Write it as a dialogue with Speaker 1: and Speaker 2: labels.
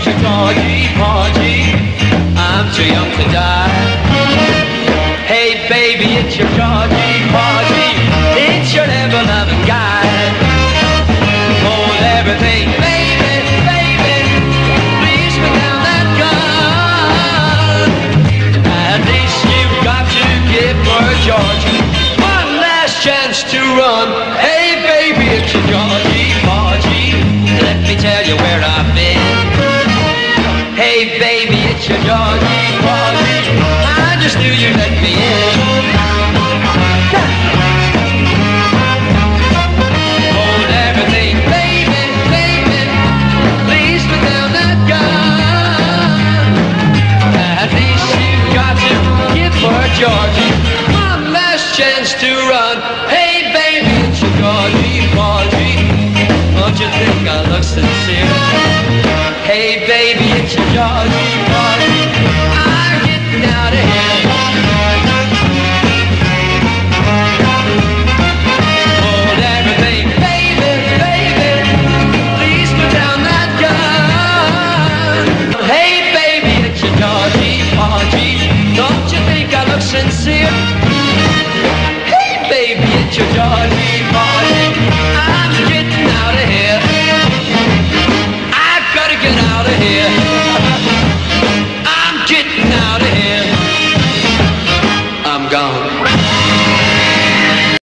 Speaker 1: your Georgie Porgy. I'm too young to die. Hey baby, it's your Georgie Porgy. It's your ever-loving guy. Hold everything, baby, baby. Please put down that gun. At least you've got to give for Georgie one last chance to run. Hey baby, it's your Georgie Porgy. Let me tell you where I've been. Hey baby, it's your Georgie Porgy. I just knew you'd let me in. Hold everything, baby, baby. Please put down that gun. At least you've got to give for Georgie one last chance to run. Hey baby, it's your Georgie Porgy. Don't you think I look sincere? Hey baby, it's your Georgie Porgy. I'm getting out of here. Hold everything, baby, baby. Please put down that gun. Hey baby, it's your Georgie Porgy. Don't you think I look sincere? Hey baby, it's your Georgie Porgy.